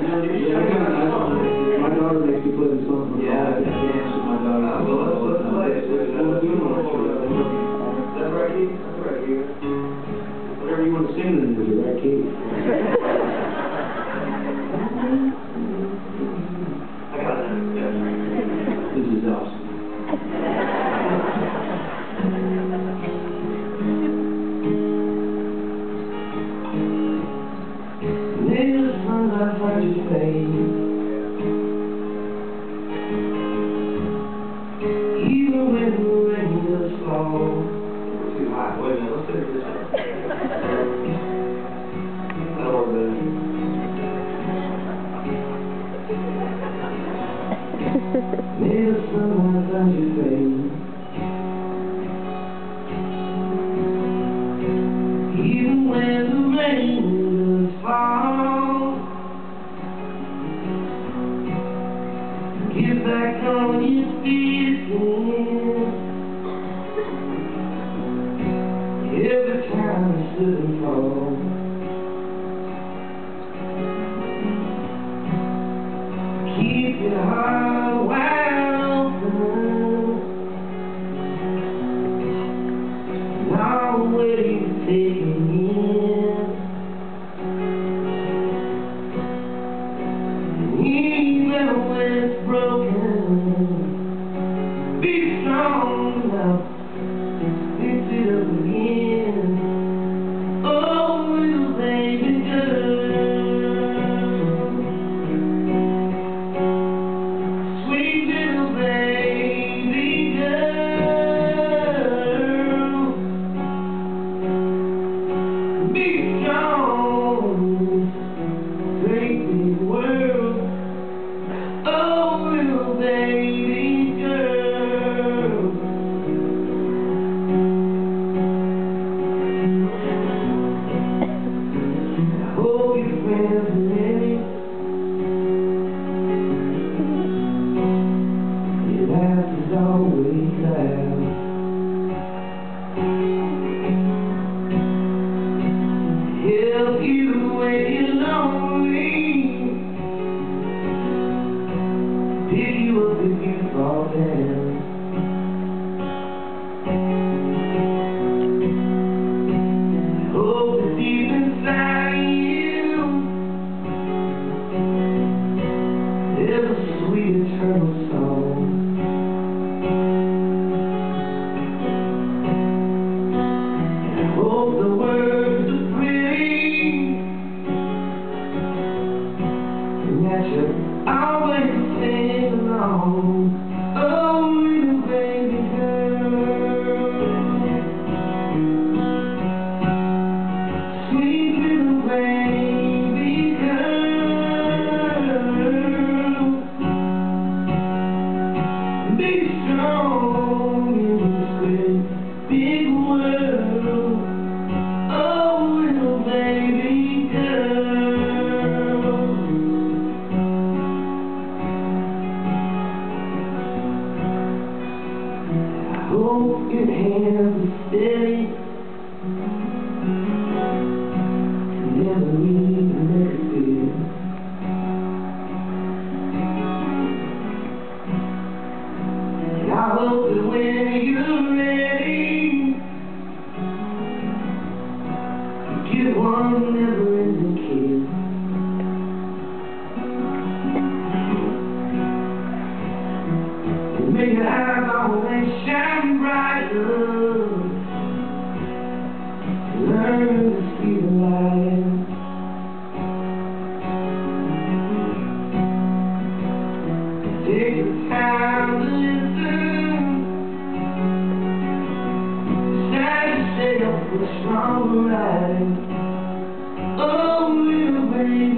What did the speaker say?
My daughter makes me play the song. Yeah, I dance with my daughter. Well, let's play it. Is that right, Keith? That's right, Keith. Whatever you want to sing, then is it right, Keith? I got it. This is awesome. Near the sunlight, find your face. Even when the rain does fall. We're too high. Wait a minute, let's finish this one. That'll work better. May the sunlight find your face. Even when the rain does fall. Get back on your feet again. Every time you slip and fall. Keep your heart wide open. Not waiting to take it in. Even when it's broken, be strong enough to fix it up again. Oh, little baby girl, sweet little baby girl, be strong in this great big world. Oh, little baby girl. I hope your friends are ready. Your laugh is always loud. Help you when you're lonely. Pick you up if you fall down. Hope that deep inside you there's a sweet eternal song. And I hope the words are pretty and that you're always sing along. Oh, little baby girl, sweet little baby girl, be strong in this great big world. Oh, little baby girl. I hope your hands are steady. Never need to make it feel. And I hope that when you're ready, you get one never-ending kiss. And make your eyes always shine brighter. Learn to see the light. Take the time to listen. Decide to stay up for a stronger ride. Oh, little baby